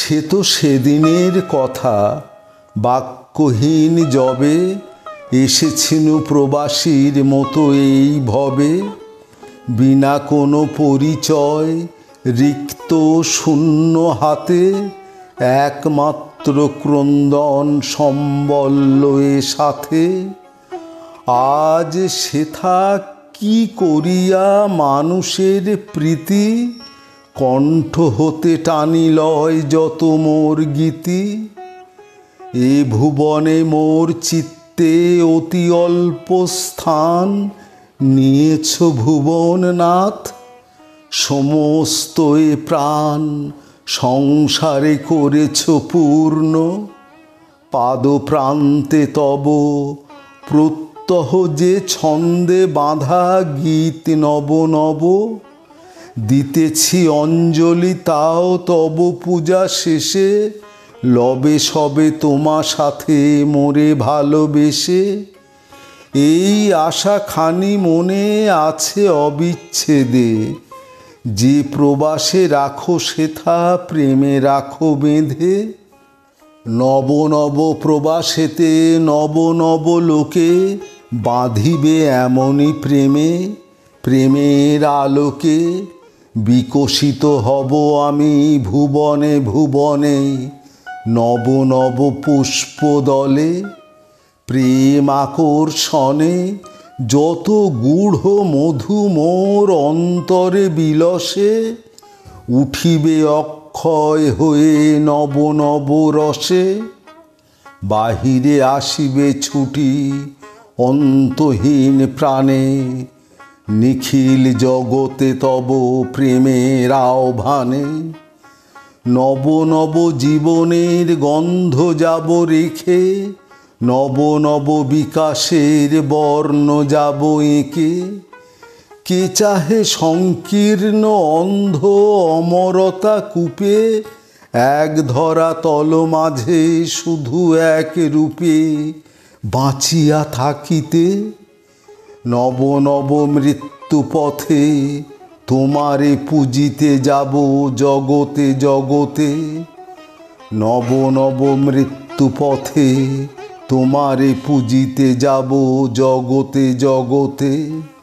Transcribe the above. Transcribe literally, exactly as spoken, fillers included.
সে তো সেদিনের কথা, বাক্যহীন যবে এসেছিনু প্রবাসীর মতো এই ভবে। বিনা কোনো পরিচয়, রিক্ত শূন্য হাতে, একমাত্র ক্রন্দন সম্বল লয়ে সাথে। আজ সেথা কি করিয়া মানুষের প্রীতি, কণ্ঠ হতে টানি লয় যত মোর গীতি। এ ভুবনে মোর চিত্তে অতি অল্প স্থান, নিয়েছ ভুবননাথ সমস্ত এ প্রাণ, সংসারে করেছ পূর্ণ। পাদপ্রান্তে তব প্রত্যহ যে ছন্দে বাঁধা গীত নব নব, দিতেছি অঞ্জলি তাও তব পূজা শেষে। লবে সবে তোমা সাথে মোরে ভালোবেসে, এই আশা খানি মনে আছে অবিচ্ছেদে। যে প্রবাসে রাখো সেথা প্রেমে রাখো বেঁধে। নব নব প্রবাসেতে নব নব লোকে, বাঁধিবে এমনই প্রেমে প্রেমের আলোকে। বিকশিত হব আমি ভুবনে ভুবনে, নব নব পুষ্প দলে। প্রেম আকর্ষণে যত গূঢ় মধু মোর অন্তরে বিলসে, উঠিবে অক্ষয় হয়ে নব নব রসে। বাহিরে আসিবে ছুটি অন্তহীন প্রাণে, নিখিল জগতে তব প্রেমের আহ্বানে। নব নব জীবনের গন্ধ যাব রেখে, নব নব বিকাশের বর্ণ যাব এঁকে। কে চাহে সংকীর্ণ অন্ধ অমরতা কূপে, এক ধরা তল মাঝে শুধু এক রূপে বাঁচিয়া থাকিতে। নব নব মৃত্যু পথে তোমারে পূজিতে যাব জগতে জগতে। নব নব মৃত্যু পথে তোমারে পূজিতে যাব জগতে জগতে।